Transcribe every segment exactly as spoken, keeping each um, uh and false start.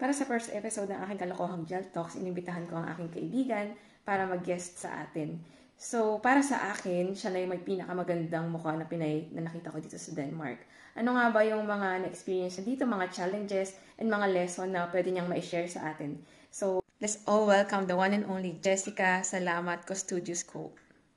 Para sa first episode ng aking kalokohang Gel Talks, inimbitahan ko ang aking kaibigan para mag-guest sa atin. So, para sa akin, siya na yung may pinakamagandang mukha na Pinay na nakita ko dito sa Denmark. Ano nga ba yung mga na-experience na dito, mga challenges and mga lesson na pwede niyang ma-share sa atin? So, let's all welcome the one and only Jessica. Salamat ko Studios Co.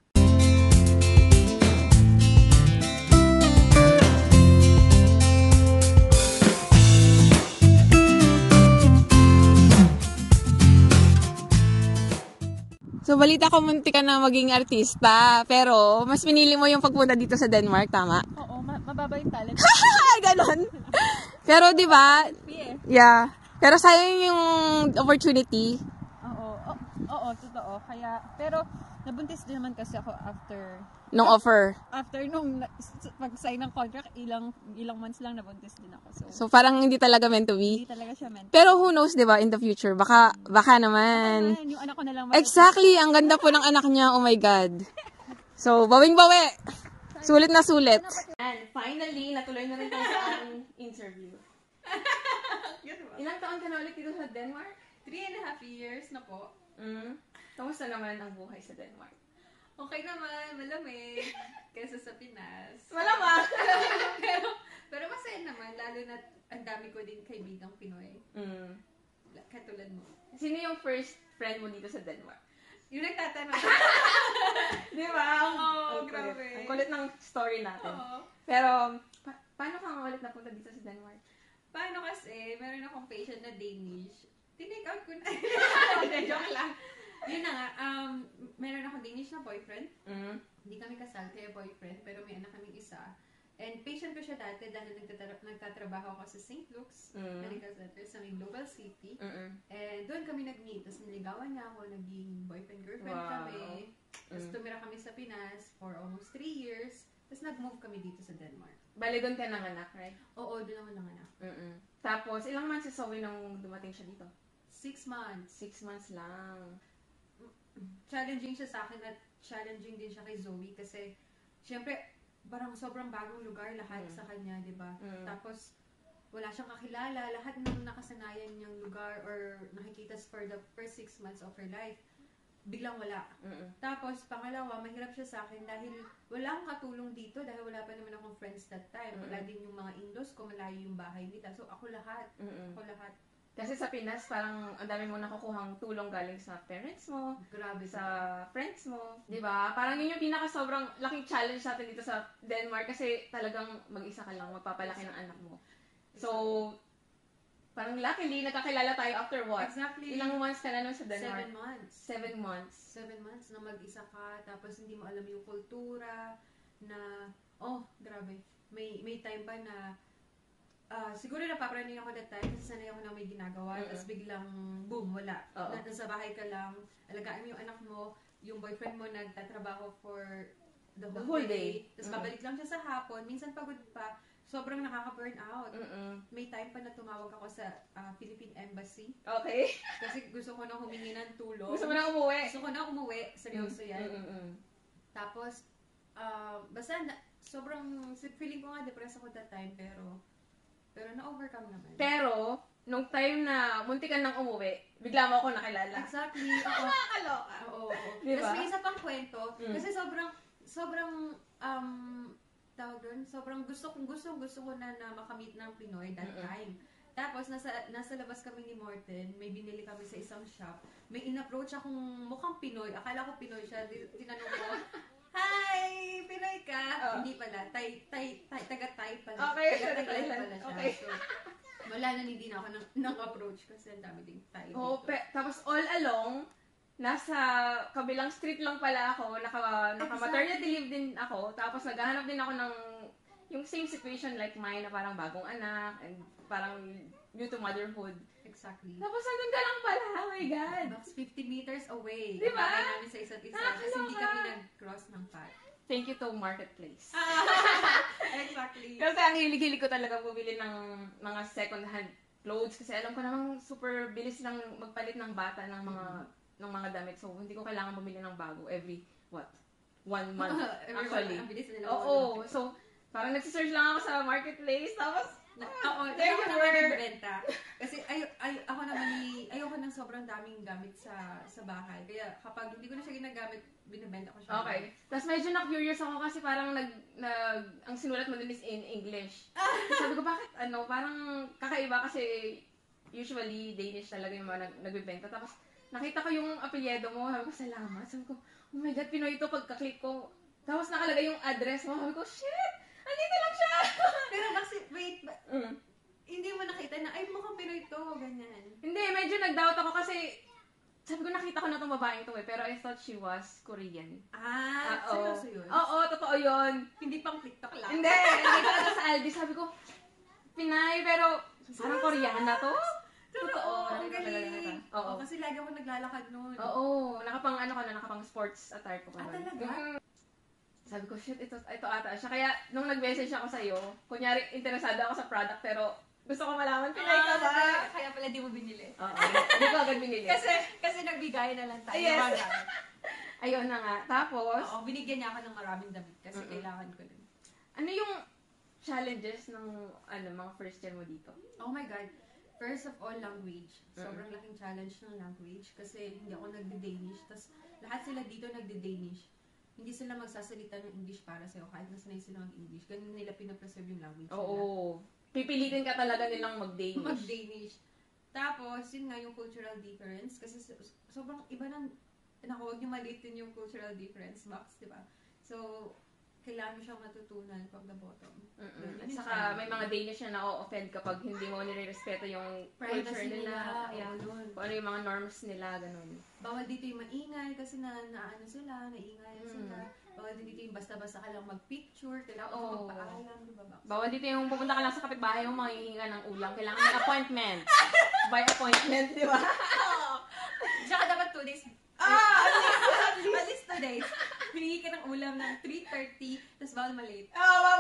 So, balita ko munti ka na maging artista, pero mas pinili mo yung pagpunta dito sa Denmark, tama? Oo, ma- mababa yung talent. Ganon. Pero, di ba? Yeah. Pero sayang yung opportunity. Oo, oo, oo, totoo. Kaya, pero, nabuntis din naman kasi ako after... Nung offer. After nung pag-sign ng contract, ilang ilang months lang nabuntis din ako. So, So, parang hindi talaga meant to be. hindi talaga siya meant. Pero who knows, di ba, in the future, baka, baka naman. Naman, yung anak ko na lang. Exactly, ang ganda po ng anak niya, oh my God. So, bawing-bawi. Sulit na sulit. And finally, natuloy na rin tayo sa ating interview. Ilang taon ka na ulit dito sa Denmark? Three and a half years na po. Mm. Kamusta naman ang buhay sa Denmark? Okay naman, malamig. Kesa sa Pinas. Malamang! pero, pero masaya naman, lalo na ang dami ko din kaibigang Pinoy. Mm. Katulad mo. Sino yung first friend mo dito sa Denmark? Yung nagtatanong. Di ba? Ang, Oo, ang grabe. Kulit, ang kulit ng story natin. Oo. Pero, pa- paano ka nga ulit napunta dito sa Denmark? Paano kasi, meron akong patient na Danish. Tinake out ko na. Hindi, joke lang. Yun na nga, um, meron akong Danish na boyfriend. Mm. Hindi kami kasal, kaya boyfriend, pero may anak kaming isa. And patient ko siya dati dahil nagtatra- nagtatrabaho ako sa Saint Luke's Mm. Medical Center sa may Global City. Mm-mm. And doon kami nag-meet. Tapos niligawan niya ako, naging boyfriend-girlfriend Wow. kami. Tapos Mm. tumira kami sa Pinas for almost three years. Tapos nag-move kami dito sa Denmark. Bali, doon ka nanganak, right? Oo, doon ako nanganak. Mm-mm. Tapos, ilang months si Zoe nung dumating siya dito? Six months. Six months lang. Challenging siya sa akin at challenging din siya kay Zoe kasi syempre parang sobrang bagong lugar lahat Mm. sa kanya, 'di ba? Mm. Tapos wala siyang kakilala, lahat ng nakasanayan niyang lugar or nakikita for the first six months of her life, biglang wala. Mm-mm. Tapos pangalawa, mahirap siya sa akin dahil wala akong katulong dito dahil wala pa naman akong friends that time. Wala Mm. din yung mga in-laws ko, malayo yung bahay nila. So ako lahat, Mm-mm. ako lahat. Kasi sa Pinas, parang ang dami mo nakukuhang tulong galing sa parents mo, Grabe sa friends mo, di ba? Parang yun yung pinaka sobrang laking challenge natin dito sa Denmark kasi talagang mag-isa ka lang, magpapalaki ng anak mo. So, parang luckily, nagkakilala tayo after what? Exactly. Ilang months ka na nun sa Denmark? Seven months. Seven months. Seven months na mag-isa ka, tapos hindi mo alam yung kultura, na, oh, grabe. May may time pa na, ah, siguro napapraning ako that time, kasi sanay ako na may ginagawa, Mm-mm. tapos biglang, boom, wala. Oo. Na, nasa bahay ka lang, alagaan mo yung anak mo, yung boyfriend mo nagtatrabaho for the whole, The whole day, day. tapos Mm-mm. babalik lang siya sa hapon, minsan pagod pa, sobrang nakaka-burn out. Mm-mm. May time pa na tumawag ako sa ah, Philippine Embassy, Okay. kasi gusto ko na humingi ng tulong. Gusto mo na umuwi? Gusto ko na umuwi, seryoso yan. Mm-mm. Tapos, uh, basta, na, sobrang, feeling ko nga depressed ako that time, pero, pero na-overcome naman. Pero, nung time na munti ka nang umuwi, bigla mo ako nakilala. Exactly. Ako, Nakakaloka. oo, oo. Diba? Tapos may isa pang kwento, Mm. kasi sobrang, sobrang, um, tawag doon, sobrang gusto kong, gusto, gusto ko na na makamit ng Pinoy that Mm-mm. time. Tapos, nasa, nasa labas kami ni Morten, may binili kami sa isang shop, may in-approach akong mukhang Pinoy, akala ko Pinoy siya, Di- tinanong ko, hi! Pinoy ka? Oh. Hindi pala, tay, tay, tay, taga-tay pala. Okay, Taga-tay taga-Thailand. pala siya. Okay. So, wala na hindi na ako nang, nang approach kasi ang dami ding Thai Oh, dito. pe- tapos all along, nasa kabilang street lang pala ako, naka, naka maternity leave din ako, tapos naghahanap din ako ng yung same situation like mine na parang bagong anak, and parang due to motherhood. Exactly. Tapos nandun ka lang pala, oh my God! About fifty meters away. Diba? Ang bahay namin sa isa't isa. Kasi hindi Nakakaloka. kami nag-cross ng path. Thank you to Marketplace. Exactly. Kasi ang hilig-hilig ko talaga bumili ng mga second-hand clothes kasi alam ko namang super bilis lang magpalit ng bata ng mga ng mga damit. So, hindi ko kailangan bumili ng bago every, what? One month, Everyone, actually. ang bilis nila. Oo. So, parang nagsisearch lang ako sa Marketplace. Tapos, Na, oo, there ako you naman were. nagbenta. Kasi ay, ay, ako maraming gamit sa sa bahay. Kaya kapag hindi ko na siya ginagamit, binibenta ko siya. Okay. Tapos medyo na-curious ako kasi parang nag, nag ang sinulat mo dun is in English. Sabi ko, bakit ano, parang kakaiba kasi usually Danish talaga yung mga nag, nagbibenta. Tapos nakita ko yung apelyido mo, sabi ko, salamat. Sabi ko, oh my God, Pinoy ito pagka-click ko. Tapos nakalagay yung address mo, sabi ko, shit, andito lang siya. Pero kasi, wait, ba, Mm. hindi mo nakita na, ay, mukhang Pinoy to, ganyan. Hindi, medyo nag-doubt ako kasi sabi ko, nakita ko na itong babaeng to eh, pero I thought she was Korean. Ah, Oo. seryoso yun? Oo, totoo yun. Hindi pang TikTok lang. Hindi, hindi ko na sa Aldi. Sabi ko, Pinay, pero parang Koreana to. Totoo, ang nakita talaga galing. kita. Oo. Oo, kasi lagi ako naglalakad noon. Oo, nakapang ano ka na, nakapang sports attire ko ka Ah, nun. talaga? Mm. Sabi ko, shit, ito, ito ata siya. Kaya, nung nag-message ako sa'yo, kunyari, interesado ako sa product, pero gusto ko malaman, Pinay ka ba? Ah, Kaya pala di mo binili. Oo, hindi ko agad binili. Kasi, kasi nagbigay na lang tayo. Yes. ng mga gamit. Ayun na nga. Tapos, Oo, binigyan niya ako ng maraming damit kasi Mm-mm. kailangan ko din. ano yung challenges ng ano mga first year mo dito? Oh my God. First of all, language. Sobrang laking challenge ng language kasi hindi ako nagde-Danish. Tapos lahat sila dito nagde-Danish. Hindi sila magsasalita ng English para sa'yo kahit nasanay sila mag-English. Ganun nila pinapreserve yung language nila. Oo. Pipilitin ka talaga nilang mag-Danish. Mag-Danish. Tapos, yun nga yung cultural difference. Kasi so- sobrang iba ng, naku, huwag niyo malitin yung cultural difference box, di ba? So, kailangan mo siyang matutunan from the bottom. Mm-mm. Yun, At yun yung saka challenge. may mga Danish na na-offend kapag hindi mo nire-respeto yung culture Privacy nila. nila. Ayan. Oo, yun. Kung ano yung mga norms nila, ganun. Bawal dito yung maingay kasi na, naano sila, naingay Mm. sila. Bawal din dito yung basta-basta ka lang mag-picture, kailangan Oo. mo magpaalam, di ba, Box? Bawal dito yung pupunta ka lang sa kapitbahay mo, manghihinga ng ulam. Kailangan may appointment. By appointment, di ba? Tsaka dapat two days. Ah! At least, at least two days. Hiningi ka ng ulam ng three thirty, tapos bawal malate. Oh, wow.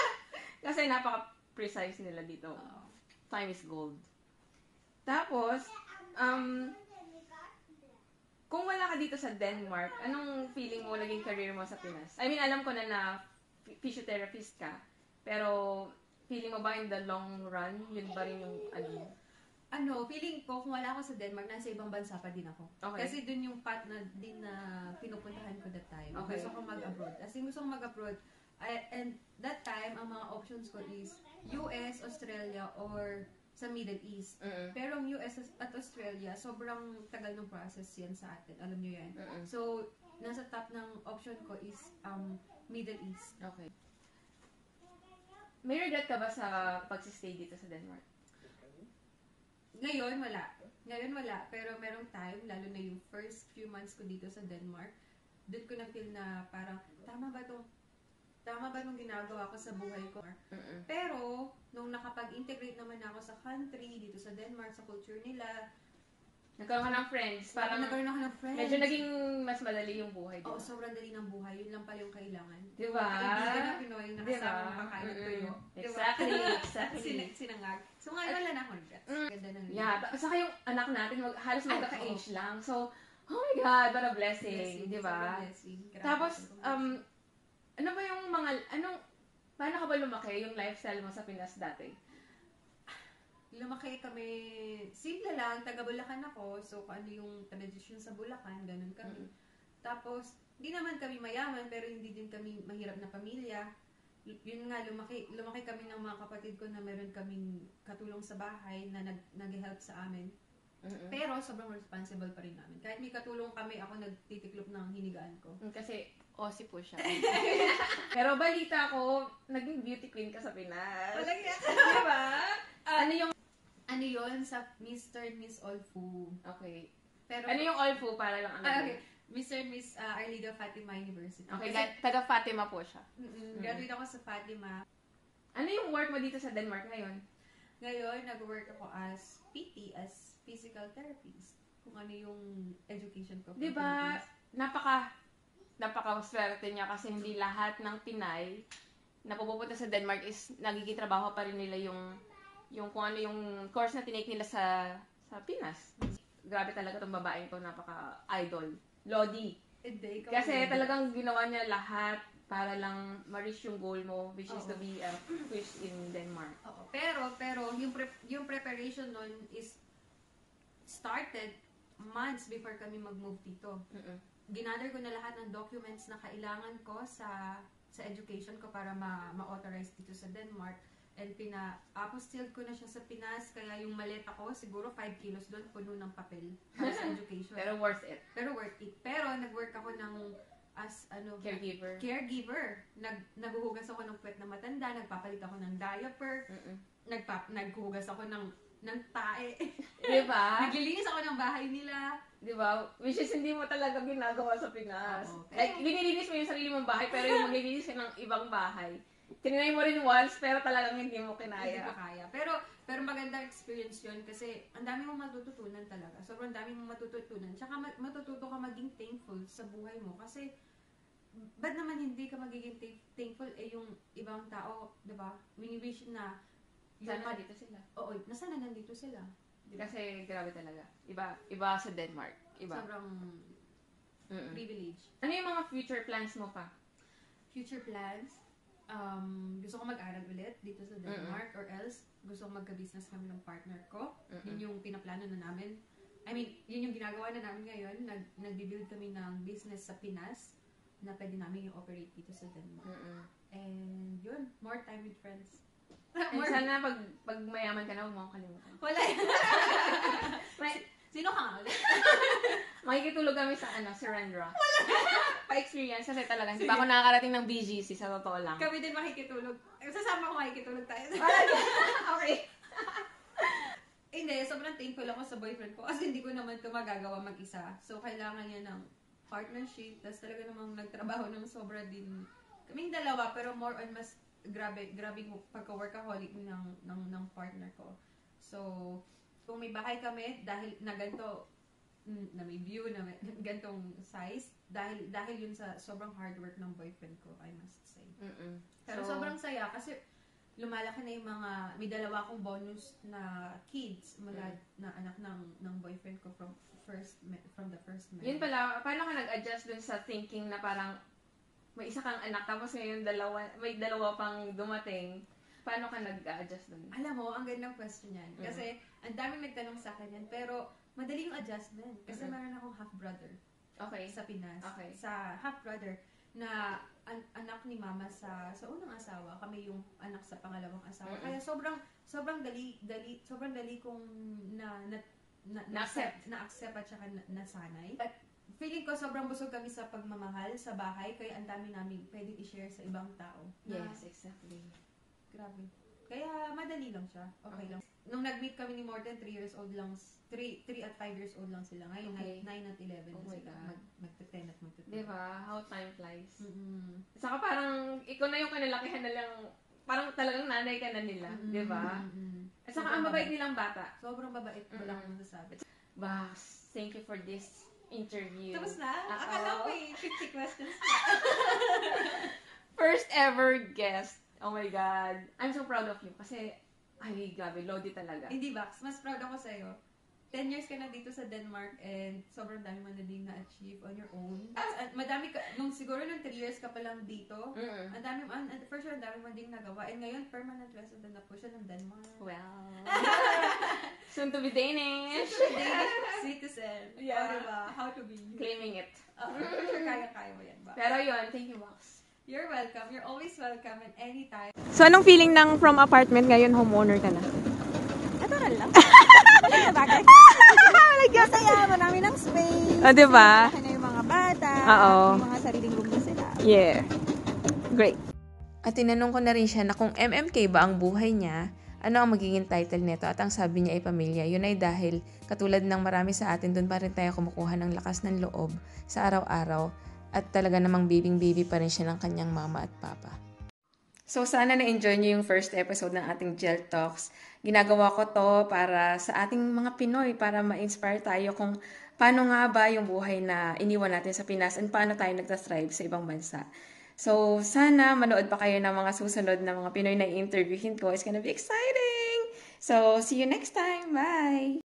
Kasi napaka-precise nila dito. Oo. Time is gold. Tapos, um, kung wala ka dito sa Denmark, anong feeling mo naging career mo sa Pinas? I mean, alam ko na na physiotherapist ka, pero feeling mo ba in the long run, yun ba rin yung ano mo? Ano, feeling ko, kung wala ako sa Denmark, nasa ibang bansa pa din ako. Okay. Kasi dun yung part na din na pinupuntahan ko that time. Okay. Gusto ko mag-abroad. As in, gusto ko mag-abroad. I, and that time, ang mga options ko is U S, Australia, or sa Middle East. Mm-mm. Pero ang U S at Australia, sobrang tagal ng process yan sa atin. Alam nyo yan. Mm-mm. So, nasa top ng option ko is um Middle East. Okay. May regret ka ba sa pagsistay dito sa Denmark? Ngayon, wala. Ngayon, wala. Pero merong time, lalo na yung first few months ko dito sa Denmark, doon ko na-feel na parang, tama ba itong, tama ba itong ginagawa ko sa buhay ko? Mm-mm. Pero, nung nakapag-integrate naman ako sa country, dito sa Denmark, sa culture nila, Nagkaroon ka ng friends, parang parang nagkaroon ako ng friends. medyo naging mas madali yung buhay Oo, dito. sobrang dali ng buhay. Yun lang pala yung kailangan. Di ba? Kaibigan ng Pinoy, Di ba? nakasama ng kakain ng tuyo. Mm-mm. Di ba? Exactly, exactly. Sin- sinangag. So, ngayon wala na akong regrets. Mm. Ganda ng Yeah, ta- saka yung anak natin, mag, halos Ay, magkaka-age lang. So, oh my God, what a blessing, Blessing, di ba? sobrang blessing. Grabe, Tapos, sobrang um, ano ba yung mga, anong, paano ka ba lumaki yung lifestyle mo sa Pinas dati? lumaki kami, simple lang, taga Bulacan ako, so kung ano yung tradisyon sa Bulacan, ganun kami. Mm. Tapos, hindi naman kami mayaman, pero hindi din kami mahirap na pamilya. Y- yun nga, lumaki, lumaki kami ng mga kapatid ko na meron kaming katulong sa bahay na nag, nag-help sa amin. Mm-mm. Pero, sobrang responsible pa rin namin. Kahit may katulong kami, ako nagtitiklop ng hinigaan ko. Mm, Kasi, Aussie po siya. Pero balita ko, naging beauty queen ka sa Pinas. Talaga? Di ba? ano yung, Ano yun sa mister and Miss Olfu? okay. Pero, Ano yung all fu para lang ano? Ah, okay. mister and Miss uh, Arlida Fatima University. Okay, Kasi, ga- taga Fatima po siya. mm, graduate ako sa Fatima. Ano yung work mo dito sa Denmark ngayon? Ngayon, nag-work ako as P T, as physical therapist. Kung ano yung education ko. Di ba, napaka, napaka-swerte niya kasi hindi lahat ng Pinay na pupunta sa Denmark is nagiging trabaho pa rin nila yung yung kung ano yung course na tinake nila sa sa Pinas. Grabe talaga tong babaeng to, napaka-idol. Lodi. Hindi, ikaw Kasi yun. talagang ginawa niya lahat para lang ma-reach yung goal mo, which is Oo. to be a fish in Denmark. Oo. Pero, pero, yung, pre- yung preparation nun is started months before kami mag-move dito. Mm-mm. Ginather ko na lahat ng documents na kailangan ko sa sa education ko para ma- ma-authorize dito sa Denmark. And pina-apostille ko na siya sa Pinas, kaya yung maleta ko, siguro five kilos doon, puno ng papel para sa education. Pero worth it. Pero worth it. Pero nag-work ako ng as ano Caregiver. caregiver. Nag naghuhugas ako ng puwet na matanda, nagpapalit ako ng diaper, Mm-mm. nagpa naghuhugas ako ng ng tae. Diba? Naglilinis ako ng bahay nila. Diba? Which is hindi mo talaga ginagawa sa Pinas. Oo. Like, binilinis mo yung sarili mong bahay, pero yung maglilinis ka ng ibang bahay. Tinry mo rin once, pero talagang hindi mo kinaya. Hindi ko kaya. Pero pero magandang experience 'yun kasi ang dami mong matututunan talaga. Sobrang dami mong matututunan. Tsaka ma- matututo ka maging thankful sa buhay mo kasi ba't naman hindi ka magiging th- thankful eh yung ibang tao, 'di ba? Wini-wish na Sana dito sila. oo, nasa na nandito sila. Diba? Kasi grabe talaga. Iba, iba sa Denmark. Iba. Sobrang Mm-mm. privilege. Ano yung mga future plans mo pa? Future plans, um, gusto ko mag-aral ulit dito sa Denmark or else gusto ko magka-business kami ng partner ko. Mm-mm. Yun yung pinaplano na namin. I mean, yun yung ginagawa na namin ngayon. Nag, nag-build kami ng business sa Pinas na pwede namin yung operate dito sa Denmark. Mm-mm. And yun, more time with friends. And more, sana pag, pag mayaman ka na, huwag mo akong kalimutan. wala yan. May, Sino ka nga ulit? makikitulog kami sa ano, Surrendra. Pa-experience kasi talaga. Hindi pa ako nakakarating ng B G C sa totoo lang. Kami din makikitulog. Sasama ko makikitulog tayo. Okay. Hindi, sobrang thankful ako sa boyfriend ko kasi hindi ko naman ito magagawa mag-isa. So, kailangan niya ng partnership. Tapos talaga namang nagtrabaho ng sobra din. Kaming dalawa, pero more on mas grabe, grabe pagka-workaholic ng, ng, ng partner ko. So, kung may bahay kami, dahil na ganito, na may view, na may gantong size, dahil dahil yun sa sobrang hard work ng boyfriend ko, I must say. Mm-mm. Pero So, sobrang saya kasi lumalaki na yung mga, may dalawa akong bonus na kids mula Mm. na anak ng ng boyfriend ko from first from the first marriage. yun pala, paano ka nag-adjust dun sa thinking na parang may isa kang anak, tapos ngayon dalawa, may dalawa pang dumating. Paano ka nag-adjust dun? Alam mo, ang gandang question yan. Mm. Kasi ang daming nagtanong sa akin yan, pero madali yung adjustment. Kasi Mm-mm. meron akong half-brother Okay. sa Pinas. Okay. Sa half-brother na an- anak ni mama sa sa unang asawa, kami yung anak sa pangalawang asawa. Mm-mm. Kaya sobrang sobrang dali dali sobrang dali kong na na na, Na-accept. na accept at saka na, nasanay. At feeling ko sobrang busog kami sa pagmamahal sa bahay kaya ang dami namin pwedeng i-share sa ibang tao. Na, Yes, exactly. Grabe. Kaya madali lang siya. Okay Okay. lang. Nung nag-meet kami ni Morten, three years old lang, three at five years old lang sila. Ngayon, Okay. nine at eleven Oh na my sila. God. Mag, magte-ten at magte-twelve. Diba? How time flies. Mm-mm. Saka parang, ikaw na yung kanalakihan na lang, parang talagang nanay ka na nila. Mm-mm. Diba? Mm-mm. At saka ang mabait nilang bata. Sobrang babait. Wala Mm-mm. akong masasabi. Boss, thank you for this interview. Tapos na? Oo. Akala ko eh, fifty questions na. First ever guest. Oh my God. I'm so proud of you. Kasi, ay, grabe, Lodi talaga. Hindi, Bax. Mas proud ako sa'yo. ten years ka na dito sa Denmark and sobrang dami mo na din na-achieve on your own. At madami ka, nung siguro nung three years ka pa lang dito, Mm-mm. ang dami, an, an, for sure, ang dami mo din nagawa. And ngayon, permanent resident na po siya ng Denmark. Well, soon to be Danish. Danish citizen. Yeah. O, diba? How to be. Claiming it. Uh, for sure, kaya-kaya mo yan ba? Pero yun, thank you, Box. You're welcome. You're always welcome at any time. So, anong feeling ng from apartment ngayon homeowner ka na? Natural lang. Balik na bagay. Masaya, marami ng space. O, diba? Kasi na yung mga bata. Oo. May mga sariling room na sila. Yeah. Great. At tinanong ko na rin siya na kung M M K ba ang buhay niya, ano ang magiging title nito, at ang sabi niya ay pamilya. Yun ay dahil katulad ng marami sa atin, doon pa rin tayo kumukuha ng lakas ng loob sa araw-araw at talaga namang bibing-bibi pa rin siya ng kanyang mama at papa. So sana na-enjoy niyo yung first episode ng ating Gel Talks. Ginagawa ko to para sa ating mga Pinoy, para ma-inspire tayo kung paano nga ba yung buhay na iniwan natin sa Pinas and paano tayo nagtastrive sa ibang bansa. So, sana manood pa kayo ng mga susunod na mga Pinoy na i-interviewin ko. It's gonna be exciting! So, see you next time! Bye!